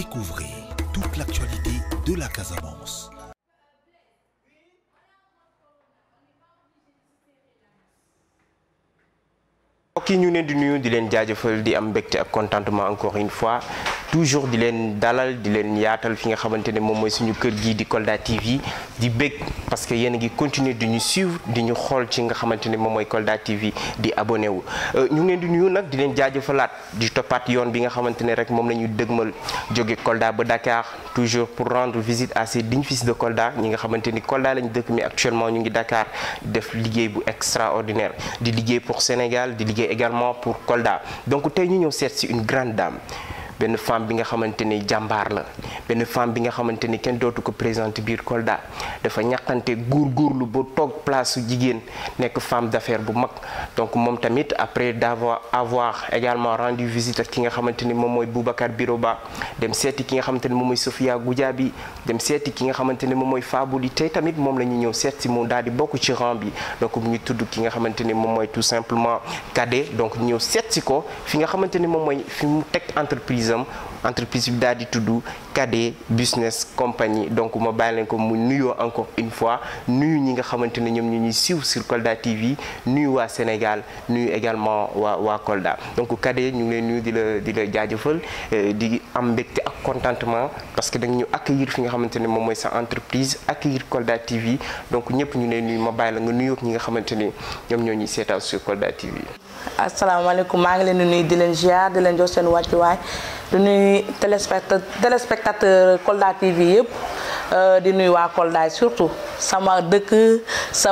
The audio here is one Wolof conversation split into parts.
Découvrez toute l'actualité de la Casamance. Ok, ñu leen di nuyu di leen jaajëfal di am mbégte ak contentement encore une fois toujours di leen dalal di leen yaatal fi nga xamante ne moom mooy suñu kër gii di Kolda TV di bég parce que yéen a ngi continuer di ñu suivre di ñu xool ci nga xamante ne moom mooy Kolda TV di abonné wu. ñu ngi leen di nuyu nag di leen jaajëfalaat di toppaat yoon bi nga xamante ne rek moom la ñu dëgmal jóge Kolda ba Dakar toujours pour rendre visite à ces dignes fils de Kolda ñi nga xamante ni Kolda lañu dëkk mi actuellement ñu ngi Dakar def liggéey bu extraordinaire di liggéey pour Sénégal di liggéey également pour Kolda donc tey ñu ñëw seet si une grande dame benn femme bi nga xamante ni jàmbaar la benn femme bi nga xamante ni kenn dootu ko présenter biir Kolda dafa ñàkkante góorgóorlu ba toog place su jigéen nekk femme d'affaires bu mag donc moom tamit après avoir également rendu visite ak ki nga xamante ni moom mooy Boubacar Biroba dem seeti ki nga xamante ni moom mooy Sofia Goudiaby dem seeti ki nga xamante ni moom mooy Fabouli tey tamit moom la ñu ñëw seet si mu daal di bokk ci rang bi donc mu ngi tudd ki nga xamante ni moom mooy tout simplement Kadé donc ñëw seet si ko fi nga xamante ni moom mooy fi mu teg entreprise bi daal di tudd Kadé Business Company donc ma bàyyi leen ko mu nuyoo encore une fois nuyu ñi nga xamante ne ñoom ñu ñuy suivre sur Kolda TV nuyu waa Sénégal nuyu également waa Kolda donc Kadé ñu ngi lay nuyu di la jaajëfal di am mbégte ak contentement parce que dañu ñu accueillir fi nga xamante ne moom mooy sa entreprise accueillir Kolda TV donc ñëpp ñu lay nuyu ma bàyyi la nga nuyoo ak ñi nga xamante ni ñoom ñoo ñuy seetaan sur Kolda TV. asalaamaaleykum maa ngi leen di nuyu di leen ziar di leen jox seen wàccuwaay di nuyu téléspectateur Kolda TV yëpp di nuyu waa Kolda surtout sama dëkk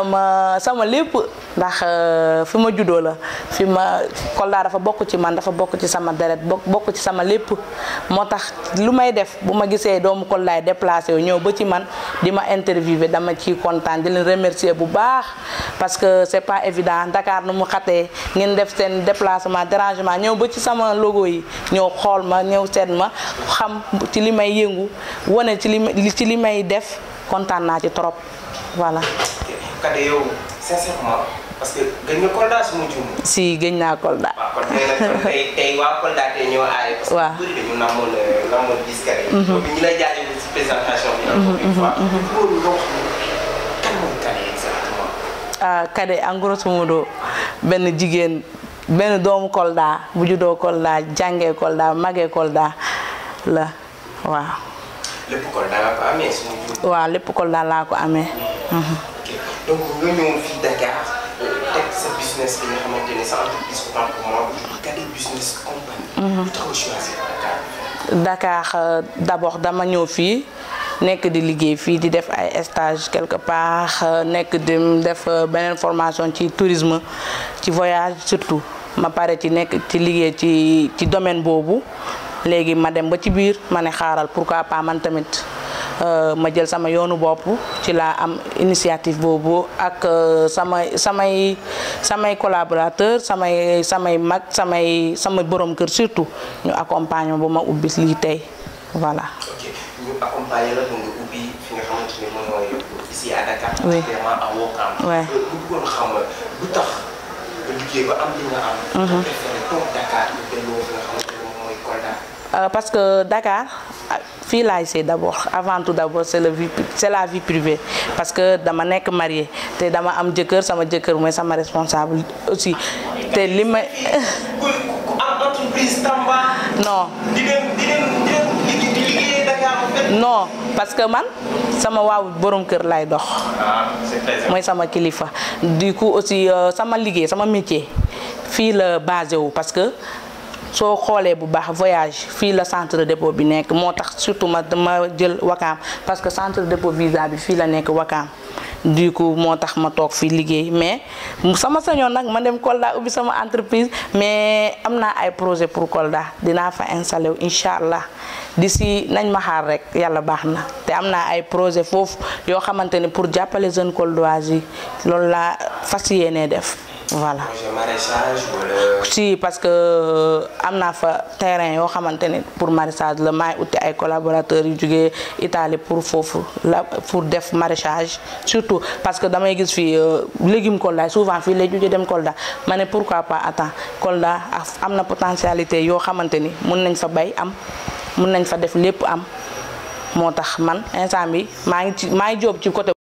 sama lépp ndax fi ma juddoo la fi ma Kolda dafa bokk ci man dafa bokk ci sama deret bokk ci sama lépp moo tax lu may def bu ma gisee doomu Kolda déplacé wu ñëw ba ci man di ma interviewé dama ciy kontaan di leen remercier bu baax parce que c'est pas évident Dakar nu mu xatee ngeen def seen déplacement dérangement ñëw ba ci sama logo yi ñëw xool ma ñëw seet ma xam ci li may yëngu wane ci li may def kontaan naa ci trop voilà. Kadé yow sincèrement parce que gëj nga Kolda su ma juum. si gëj naa Kolda. waaw kon tey waa Kolda tey ñoo aay. parce que bëri dañu namoon gis Kadé. donc ñu lay jaajëfal ci présentation bi. encore une fois loolu nga wax kan mooy Kadé exactement. Kadé en grosso modo benn jigéen benn doomu Kolda bu juddoo Kolda jàngee Kolda magee Kolda la waaw. lépp Kolda laa ko amee su ma juum. waaw lépp Kolda laa ko amee. donc nga ñëwoon fii Dakar teg sa business bi nga xamante ne sa entreprise autant pour moi Kadé Business Company. lu tax nga choisir Dakar. Dakar d'abord dama ñëw fii nekk di liggéey fii di def ay stage quelque part nekk di def beneen formation ci tourisme ci voyage surtout ma pare ci nekk ci liggéey ci domaine boobu léegi ma dem ba ci biir ma ne xaaral pourquoi pas man tamit. ma jël sama yoonu bopp ci laa am initiative boobu ak samay collaborateur samay mag samay borom kër surtout ñu accompagner ba ma ubbi lii tey voilà. ok ñu accompagner la nga ubbi fi nga xamante ne moom mooy ici à Dakar. oui particulièrement à Ouakam. oui bu bëggoon xam lu tax nga liggéey ba am li nga am. nga préféré toog Dakar nga delloo fi nga xamante ne moom mooy Kolda. parce que Dakar fii laay see d'abord avant tout d'abord c'est la vie privée parce que dama nekk mariée te dama am jëkkër sama jëkkër mooy sama responsable aussi te li may. entreprise Tamba. non. di liggéey Dakar en fait. non parce que man sama waaw borom kër lay dox. c'est très mooy sama kilifa du coup aussi sama liggéey sama métier fii la basé wu parce que. soo xoolee bu baax voyage fii la centre de dépôt bi nekk moo tax surtout dama jël Ouakam parce que centre de dépôt visa bi fii la nekk Ouakam du coup moo tax ma toog fii liggéey mais sama sañoon nag ma dem Kolda ubbi sama entreprise mais am naa ay projet pour Kolda dinaa fa installé wu incha allah d'ici nañ ma xaar rek yàlla baax na te am naa ay projet foofu yoo xamante ni pour jàppale jeunes Koldois yi loolu laa fas yéenee def. voilà projet maraîchage wala. si parce que am naa fa terrain yoo xamante ne pour maraîchage la maay uti ay collaborateurs yu jógee Italie pour foofu la pour def maraîchage surtout parce que damay gis fii légume Kolda souvent fii lay jógee dem Kolda ma ne pourquoi pas attends Kolda am na potentialité yoo xamante ni mun nañ fa bay am mun nañ fa def lépp am moo tax man instant bi maa ngi jóob ci côté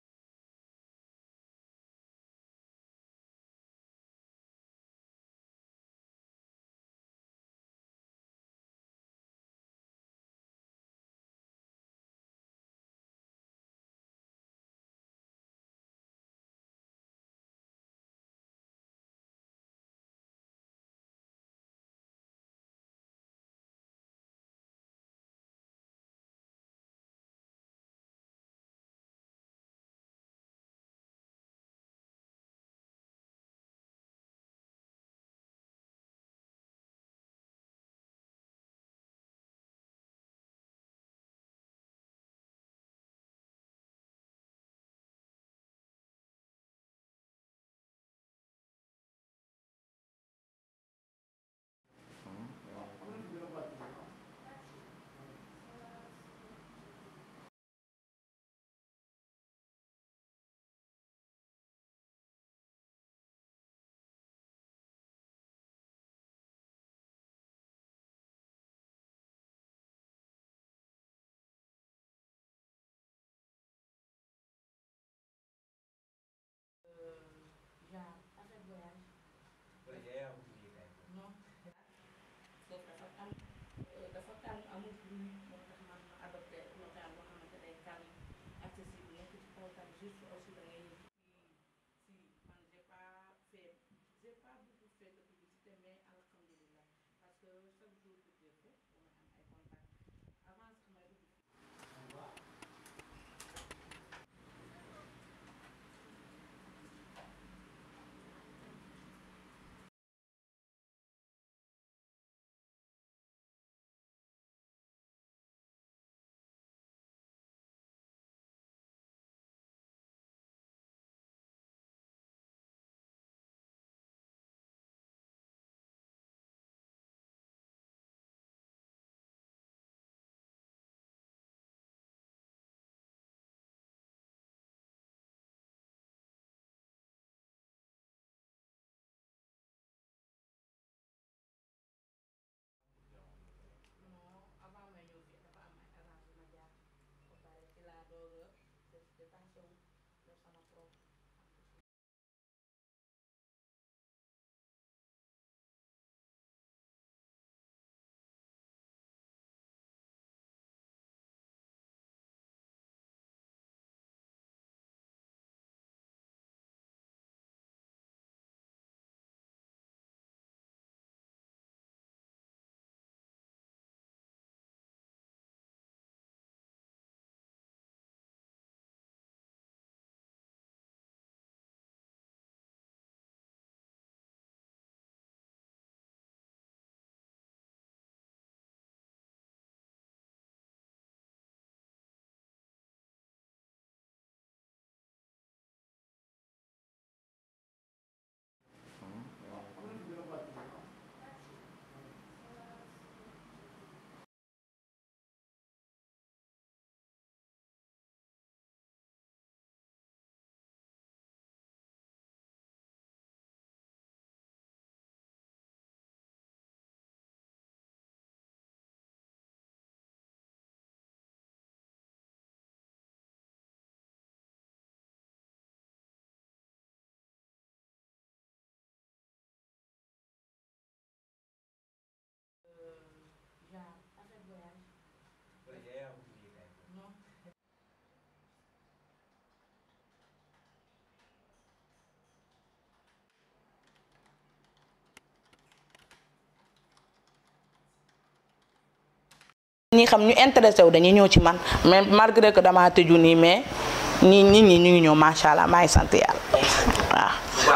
ñi xam ñu intéressé wu dañuy ñëw ci man mais malgré que dama tëju nii mais nit ñi ñu ngi ñëw macha allah maa ngi sant yàlla waaw.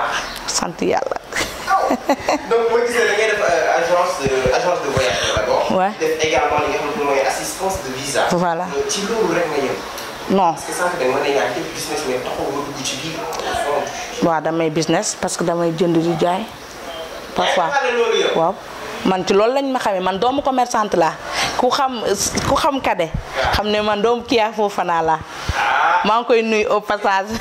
sant yàlla. donc boo gisee da ngay def agence de voyage d'abord. Ouais. def également li nga xam ne mooy assistance de visa. Voilà. ci loolu rek nga yem. non. parce que sànq da nga mën a ñaan def business mais taxaw nga dugg ci biir fond. waaw damay business parce que damay jënd di jaay. parfois waaw man ci loolu lañ ma xamee man doomu commerçante laa ku xam Kade xam ne man doomu Kia Fofana laa maa ngi koy nuyu au passage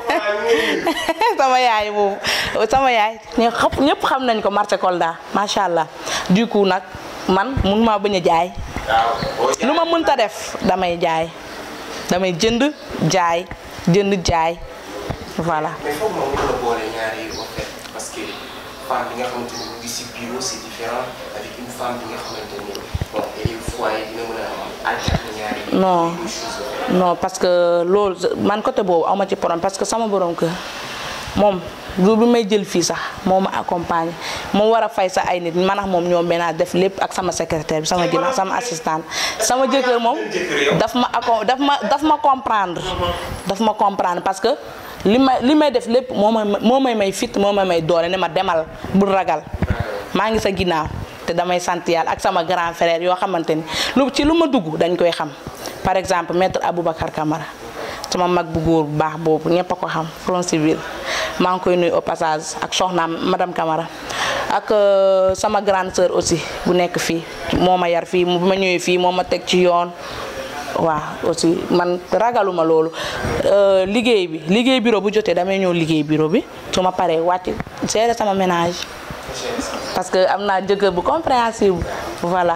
sama yaay boobu sama yaay ñëpp xam nañ ko marché Kolda macha allah du coup nag man mun maa bañ a jaay lu ma mënta def damay jaay damay jënd jaay voilà. mais foog ma mën a boole ñaari en fait parce que femme bi nga xamante ni mu ngi si bureau c'est différent avec une femme bi nga xamante ni bon elle est foyer dina mën a am alterner ñaari. non parce que loolu man côté boobu aw ma ci problème parce que sama borom kër moom du bi may jël fii sax moo ma accompagner moom war a fay sa ay nit man ak moom ñoom benn def lépp ak sama secrétaire bi sama ginnaaw sama assistante sama jëkkër moom daf ma comprendre. daf ma comprendre parce que li may def lépp moo may fit moo may doole ne ma demal bul ragal maa ngi sa ginnaaw te damay sant yàlla ak sama grand frère yoo xamante ni lu ma dugg dañ koy xam par exemple maître Aboubacar Camara sama mag bu góor bu baax boobu ñëpp a ko xam front civil maa ngi koy nuyu au passage ak soxnaam madame Camara ak sama grande sœur aussi bu nekk fii moo ma yar fii bu ma ñëwee fii moo ma teg ci yoon waaw aussi man ragaluma loolu liggéey bureau bu jotee damay ñëw liggéey bureau bi su ma paree wàcc gérer sama ménage parce que am naa jëkkër bu compréhensible voilà.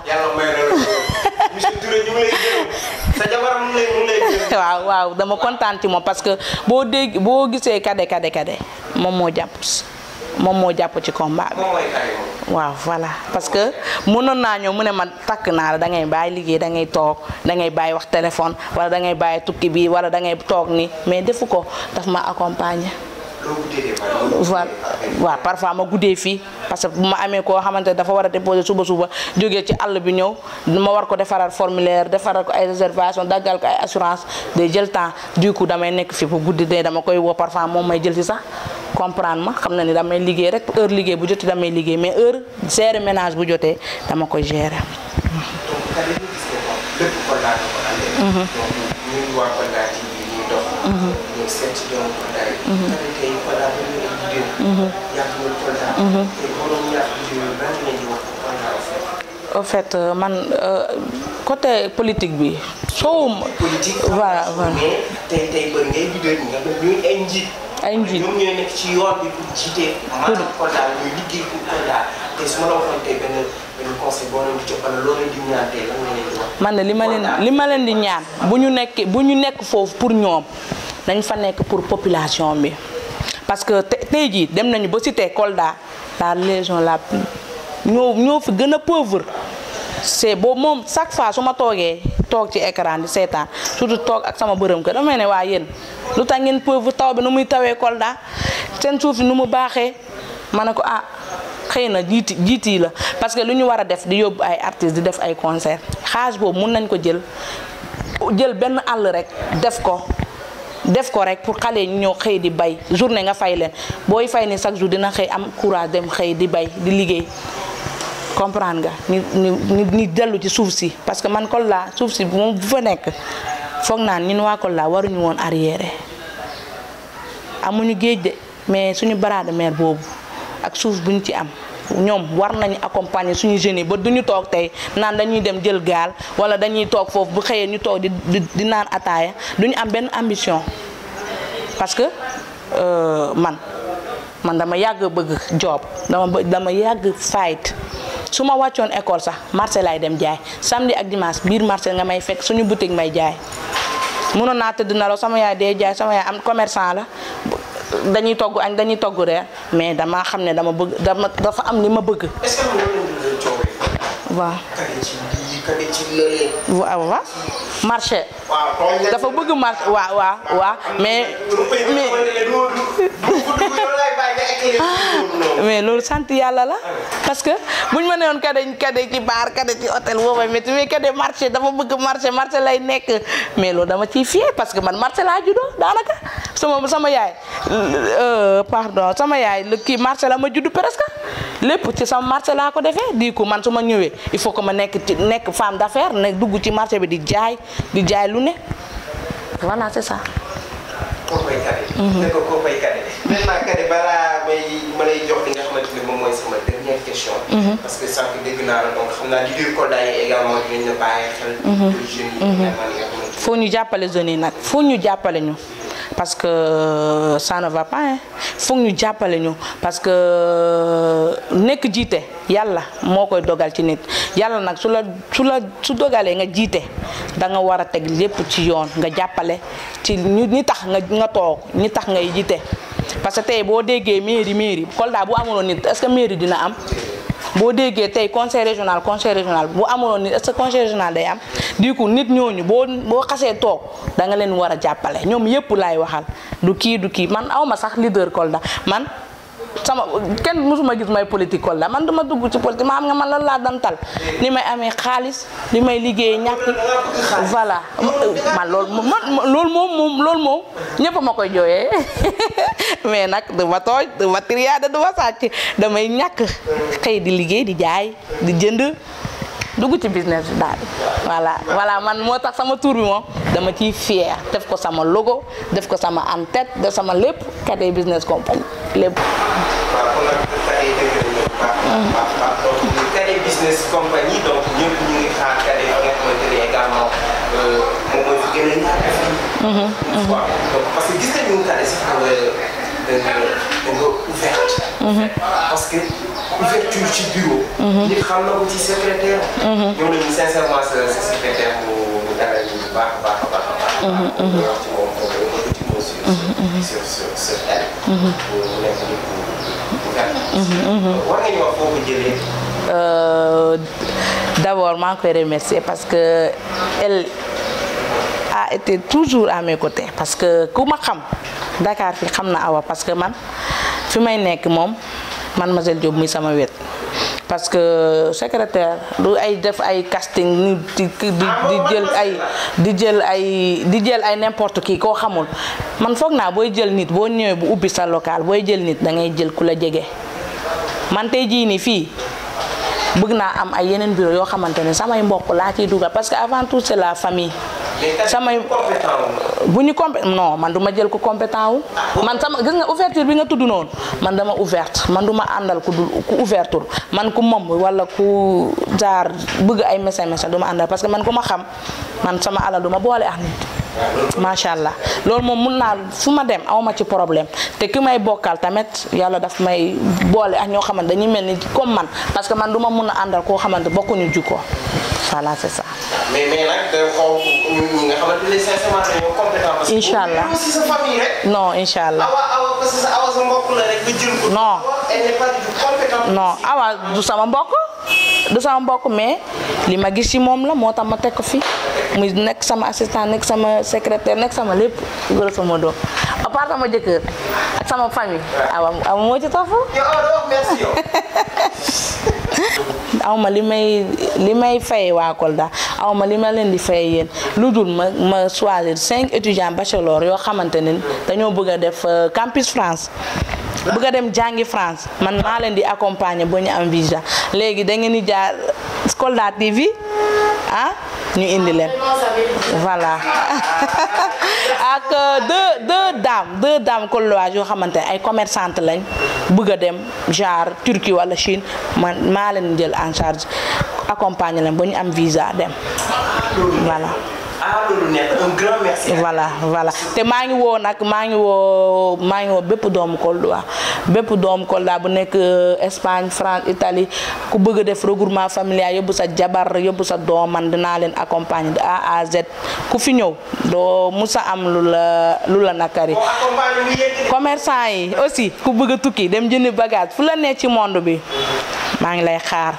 waaw dama kontaan ci moom parce que boo gisee kade moom moo jàpp ci combat bi. waaw voilà parce que mënoon naa ñëw mu ne ma takk naa la da ngay bàyyi liggéey da ngay toog da ngay bàyyi wax téléphone wala da ngay bàyyi tukki bi wala da ngay toog ni mais defu ko daf ma accompagner. waaw parfois ma guddee fii parce que bu ma amee koo xamante dafa war a déposer suba jógee ci àll bi ñëw ma war ko defaral formulaire defaral ko ay réservation daggal ko ay assurance day jël temps du coup damay nekk fii bu guddi dee dama koy woo parfois moom may jël ci sax comprendre ma xam na ni damay liggéey rek heure liggéey bu jotee damay liggéey mais heure gérer ménage bu jotee dama koy gérer. En fait man côté politique bi soo voilà tey bëri ngay leader ñi nga xam ne ñooy ay njiit ñoom ñooy nekk ci yoon bi pour jiite maanaam Kolda ñuy liggéey pour Kolda te su ma la waxoon tey benn conseil boo leen di jox wala loo leen di ñaan tey lan nga leen di wax. man de li ma leen di ñaan bu ñu nekk foofu pour ñoom dañ fa nekk pour population bi parce que tey jii dem nañu ba cité Kolda la région la plus ñoo fi gën a pauvre c'est boobu moom chaque fois su ma toog ci écran di seetaan surtout toog ak sama bërëm kër damay ne waa yéen lu tax ngeen pauvre taw bi nu muy tawee Kolda seen suuf nu mu baaxee ma ne ko xëy na jiit yi la parce que lu ñu war a def di yóbbu ay artistes di def ay concert xaalis boobu mun nañ ko jël benn àll rek def ko rek pour xale yi ñu ñëw xëy di bay journée nga fay leen booy fay ni chaque jour dina xëy am courage dem xëy di bay di liggéey comprendre nga ñu dellu ci suuf si parce que man Kolda suuf si moom bu fa nekk foog naan ñun waa Kolda waruñu woon arrière amuñu géej de mais suñu bras de mer boobu ak suuf buñ ci am ñoom war nañu accompagner suñu jeunes yi ba duñu toog tey naan dañuy dem jël gaal wala dañuy toog foofu bu xëyee ñu toog di naan ataaya duñu am benn ambition parce que man dama yàgg bëgg job dama yàgg fight su ma wàccoon école sax marché laay dem jaay samedi ak dimanche biir marché nga may fekk suñu boutique may jaay mënoon naa tëdd na la sama yaay dee jaay sama yaay am commerçant la dañuy togg añ dañuy togg reer mais dama xam ne dafa am li ma bëgg. est-ce que waaw. waaw marché. dafa bëgg marché waaw mais mais loolu sant yàlla la parce que buñ ma newoon kade ci baar kade ci hôtel boobay métti mais kade marché dafa bëgg marché lay nekk mais loolu dama ciy fier parce que man marché laa juddoo daanaka sama yaay sama yaay kii marché la ma juddu presque lépp ci sama marché laa ko defee di ko man su ma ñëwee il faut que ma nekk femme d'affaires nekk dugg ci marché bi di jaay lu ne voilà c'est ça. Kokoy Kade. ne ko Kokoy Kade. maintenant Kade balaa ma lay jox li nga xamante ne moom mooy sama dernière question. parce que sànq dégg naa la donc xam naa leader Kolda yi également dinañ la bàyyi xel. jeunes yi foo ñu jàppale jeunes yi nag foo ñu jàppale ñu parce que ça ne va pas hein foog ñu jàppale ñu parce que nekk jiite yàlla moo koy dogal ci nit yàlla nag su dogalee nga jiite da nga war a teg lépp ci yoon nga jàppale ci ñi tax nga toog ñi tax ngay jiite parce que tey boo déggee mairie Kolda bu amuloon nit est-ce que mairie dina am boo déggee tey conseil régional bu amuloon nit est-ce que conseil régional day am du coup nit ñooñu boo xasee toog da nga leen war a jàppale ñoom yépp laay waxal du kii man awma sax leader Kolda man kenn musuma gis may politique Kolda man duma dugg ci politique ma xam nga man lan laa dantal ni may amee xaalis li may liggéey ñàkk voilà man loolu moom ñëpp ma koy jooyee mais nag duma tooj duma triade duma sàcc damay ñàkk xëy di liggéey di jaay di jënd dugg ci business bi daal voilà man moo tax sama tour bi moom dama ciy fier def ko sama logo def ko sama en tête def sama lépp Kade business company lépp. waaw kon nag Kade business company donc ñëpp ñu ngi xaar Kade fa nga xamante ne également moom mooy fi gën a ñàkk fii. waaw donc parce que gis nañu Kade sax da nga ouverte. parce que ouverture ci bureau. nit xam na ko ci secrétaire. ñëw nañu sincèrement sa secrétaire mu dalal ñu bu baax a baax. ñu wax ci moom sur elle. mu nekk nit ku ouverte. war nga ñu wax foo ko jëlee. D'abord maa ngi koy remercier parce que elle a été toujours à mes côtés parce que ku ma xam Dakar fi xam na Awa parce que man fi may nekk moom Mademoiselle Diop muy sama wet parce que secrétaire du ay def ay casting di jël ay n'importe qui koo xamul man foog naa booy jël nit boo ñëwee bu ubbi sa local booy jël nit da ngay jël ku la jege man tey jii nii fii bëgg naa am ay yeneen bureau yoo xamante ne samay mbokk laa ciy dugal parce que avant tout c'est la famille. samay bu ñu non man duma jël ko compétent wu man sama gis nga ouverture bi nga tudd noonu man dama ouverte man duma àndal ku ouverture man ku moom wala ku jaar bëgg ay message duma àndal parce que man ku ma xam man sama alal duma boole ak nit macha allah loolu moom mun naa fu ma dem awma ci problème te ki may bokkal tamit yàlla daf may boole ak ñoo xamante dañuy mel ni comme man parce que man duma mun a àndal koo xamante bokkuñu jikko voilà c'est ça. mais nag xaw ñi nga xamante ne sincèrement dañoo compétent. parce que incha allah aussi sa famille rek. non incha allah. awa parce que awa sa mbokk la rek nga jël ko. non elle n'est pas du tout compétente. non awa du sama mbokk mais li ma gis ci moom la moo tax ma teg ko fi muy nekk sama assistant nekk sama secrétaire nekk sama lépp grosso modo à part sama jëkkër ak sama famille awa moo ci topp. merci yow. awma li may fay waa Kolda awma li ma leen di fay yéen lu dul ma choisir 5 étudiants bachelor yoo xamante ne dañoo bëgg a def campus France bëgg a dem jàngi France man maa leen di accompagner ba ñu am visa léegi da ngeen di jaar Kolda TV ñu indi leen voilà ak deux dames koldoises yoo xamante ne ay commerçantes lañ bëgg a dem genre Turquie wala Chine man maa leen jël en charge accompagner leen ba ñu am visa dem voilà. loolu nekk un grand merci. voilà te maa ngi woo bépp doomu Kolda bu nekk Espagne France Italie ku bëgg a def regroupement familial yóbbu sa jabar yóbbu sa doom man dinaa leen accompagner de A à Z ku fi ñëw doo musa am lu la nakari. commerçant yi aussi ku bëgg a tukki dem jënd bagage fu la ne ci monde bi maa ngi lay xaar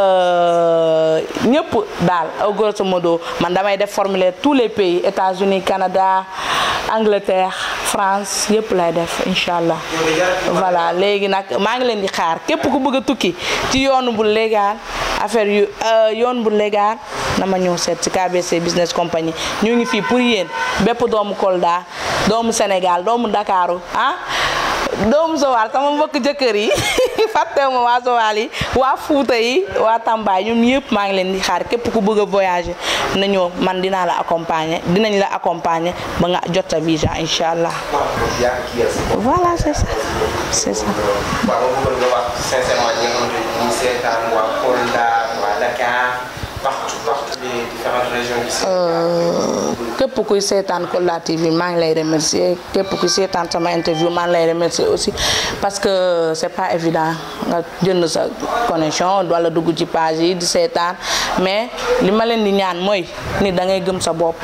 ñëpp daal grosso modo man damay def formulaire tous les pays États-Unis Canada Angleterre France yëpp lay def incha allah voilà léegi nag maa ngi leen di xaar képp ku bëgg a tukki ci yoon bu légal affaire yu yoon bu légal na ma ñëw seet ci KBC business company ñu ngi fii pour yéen bépp doomu Kolda doomu Sénégal doomu Dakaru doomu Joal sama mbokk jëkkër yi fàttewuma waa Joal yi waa Fuuta yi waa Tamba ñoom yëpp maa ngi leen di xaar képp ku bëgg a voyager na ñëw man dinañ la accompagner ba nga jot sa visa incha allah. voilà c'est ça. waaw ma bëggoon nga wax sincèrement ñi nga xamante ni seetaan waa Kolda waa Dakar partout les différentes régions du Sénégal. képp kuy seetaan Kolda TV maa ngi lay remercier képp kuy seetaan sama interview maa ngi lay remercier aussi parce que c'est pas évident nga jënd sa connexion wala dugg ci page yi di seetaan mais li ma leen di ñaan mooy ni da ngay gëm sa bopp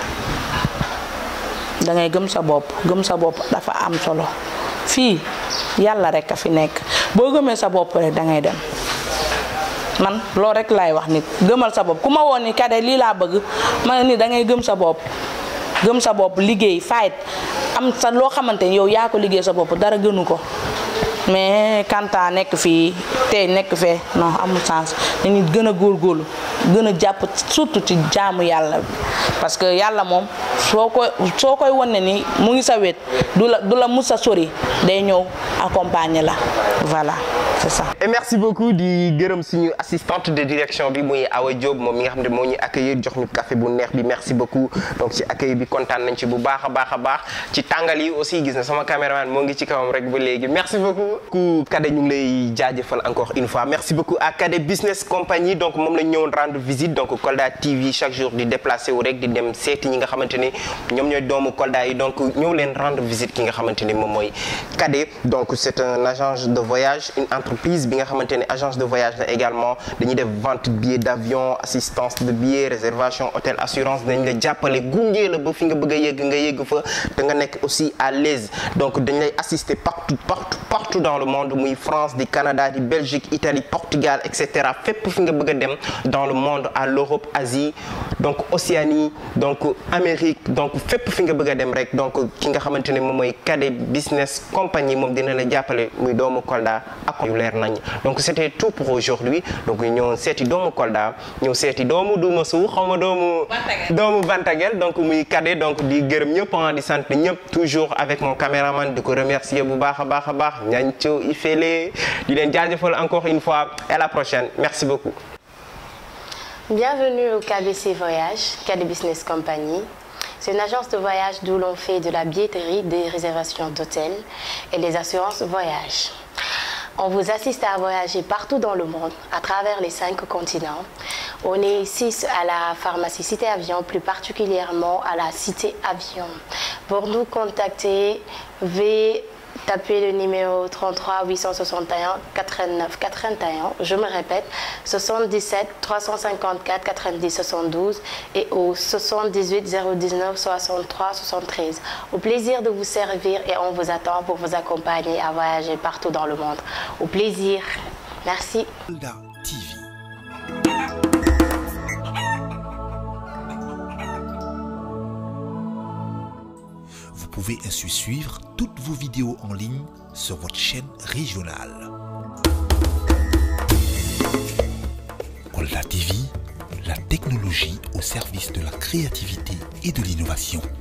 da ngay gëm sa bopp dafa am solo fii yàlla rek a fi nekk boo gëmee sa bopp rek da ngay dem man loolu rek laay wax nit gëmal sa bopp ku ma woon ni Kade lii laa bëgg ma ni da ngay gëm sa bopp liggéey fayit am sa loo xamante ni yow yaa ko liggéey sa bopp dara gënu ko mais kanta nekk fii tey nekk fee non amul sens dañuy gën a góorgóorlu gën a jàpp surtout ci jaamu yàlla parce que yàlla moom soo koy wane ni mu ngi sa wet du la mus a sori day ñëw accompagner la voilà c'est ça. et merci beaucoup di gërëm suñu assistante de direction bi muy Awa Diop moom mi nga xam ne moo ñu accueillir jox ñu café bu neex bi merci beaucoup donc ci accueil bi kontaan nañ ci bu baax a baax ci tàngal yi aussi gis na sama caméraman moo ngi ci kawam rek ba léegi merci beaucoup. ku Kade ñu ngi lay jaajëfal encore une fois merci beaucoup à Kade Business Compagnie donc moom lañ ñëwoon rendre visite donc Kolda TV chaque jour di déplacé wu rek di dem seeti ñi nga xamante ni ñoom ñooy doomu Kolda yi donc ñëw leen rendre visite ki nga xamante ni moom mooy Kade donc c'est un agence de voyage une entreprise bi nga xamante ne agence de voyage la également dañuy def vente billets d'avion assistance de billets réservation hôtel assurance dañ la jàppale gunge la ba fi nga bëgg a yegg nga yegg fa te nga nekk aussi à l'aise donc dañ lay assister partout dans le monde muy France di Canada di Belgique Italie Portugal etc fépp fi nga bëgg a dem dans le monde à l'Europe Asie donc Océanie donc Amérique donc fépp fi nga bëgg a dem rek donc ki nga xamante ne moom mooy Kade Business Compagnie moom dina la jàppale muy doomu Kolda ak yu leer nañ donc c'était tout pour aujourd'hui donc ñu ñëwoon seeti doomu Kolda ñëw seeti doomu Douma Sow xaw ma doomu Bantagel donc muy Kade donc di gërëm ñëpp di sant ñëpp toujours avec mon caméraman di ko remercier bu baax a baax Ñanco Ifele di leen jaajëfal encore une fois et à la prochaine merci beaucoup. Bienvenue au KBC Voyage, Kade Business Compagnie. C'est une agence de voyage d'où l'on fait de la billetterie, des réservations d'hôtels et des assurances voyage. On vous assiste à voyager partout dans le monde, à travers les 5 continents. On est ici à la pharmacie Cité Avion, plus particulièrement à la Cité Avion. Pour nous contacter, tapez le numéro 33 861 89 81. Je me répète, 77 354 90 72 et au 78 019 63 73. Au plaisir de vous servir et on vous attend pour vous accompagner à voyager partout dans le monde. Au plaisir. Merci. Kolda TV. Vous pouvez ainsi suivre toutes vos vidéos en ligne sur votre chaîne régionale. Kolda TV, la technologie au service de la créativité et de l'innovation.